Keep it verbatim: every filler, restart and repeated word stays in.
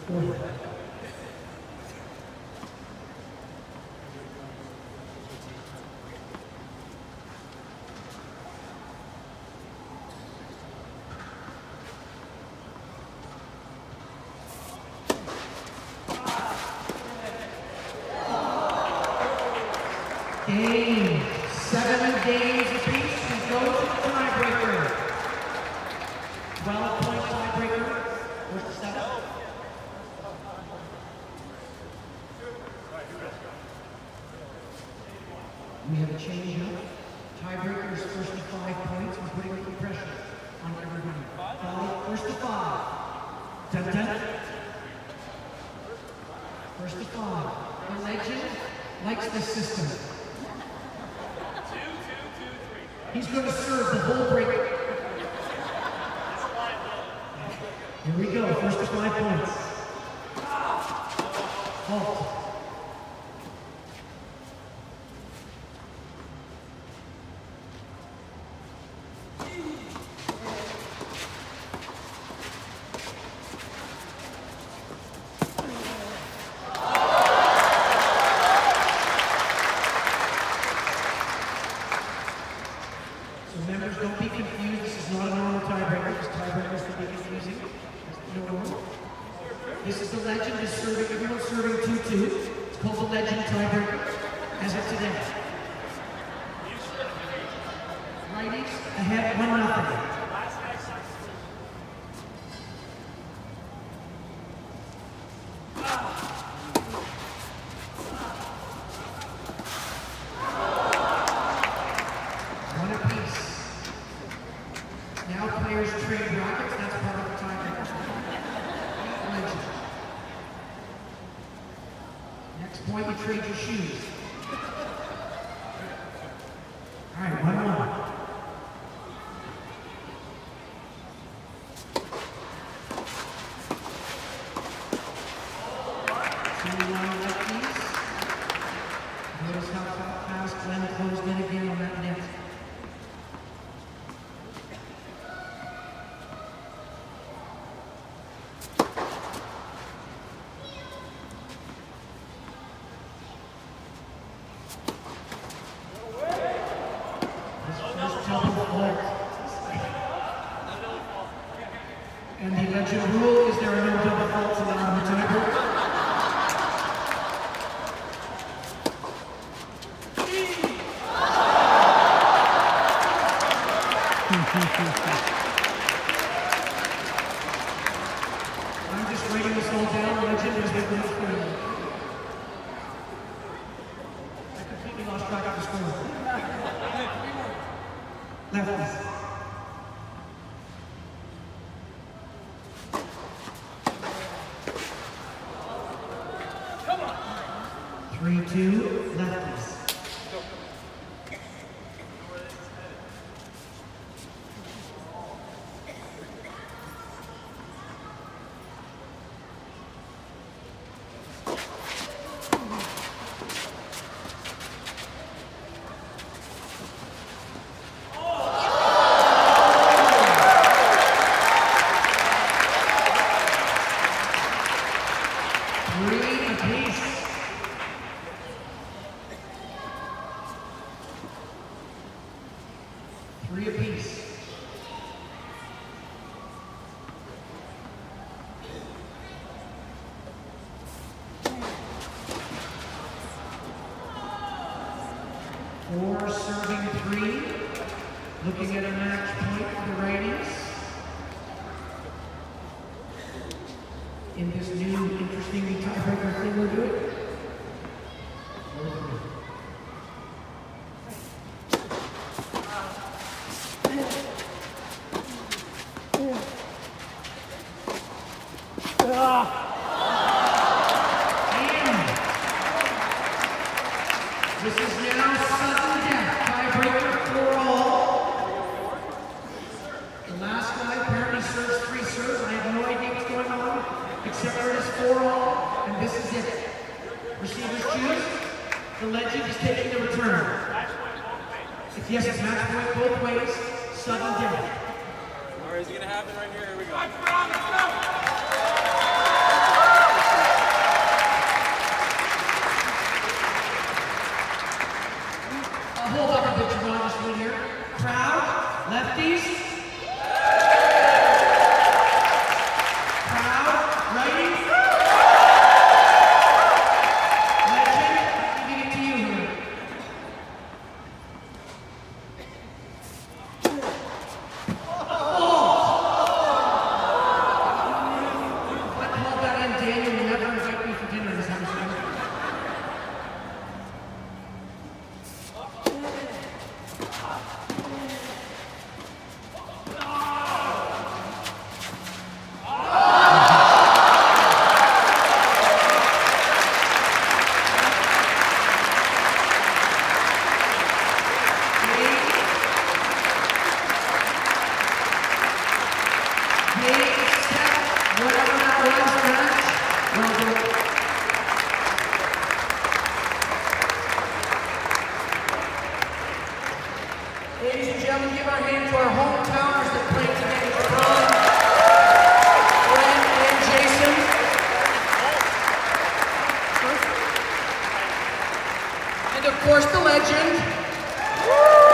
Game, seven games apiece, we go to the tiebreaker. twelve point tiebreaker, versus seven. We have a change up. Tiebreaker is first to five points. We're putting the pressure on everybody. Five, first to five. Dun, dun. First to five. The legend likes the system. He's going to serve the whole break. Here we go, first to five points. Halt. This is the legend, is serving, everyone's serving two two. It's called the legend tiebreaker, as of today. Righties ahead, one nothing. One apiece. Now players trade rackets, that's part of the tiebreaker. Legend. Next point, you trade your shoes. All right, one more. Two line lefties. Notice how fast Glen closed in again on that net. And the legend rule is there are no double faults allowed in the tiebreaker. I'm just writing this all down, legend as they go through. I completely lost track of the score. Lefties. Three, two, lefties. Three apiece. Three apiece. Four serving three. Looking at a match point for the righties. In this new interesting tiebreaker thing we're doing. This is now sudden death, tiebreaker for all. The last guy apparently serves three serves. I have no idea what's going on, except there it is for all, and this is it. Receivers choose. The legend is taking the return. If yes, it's match point both ways. Sudden death. All right, is it going to happen right here? Here we go. I promise, no. And of course, the legend.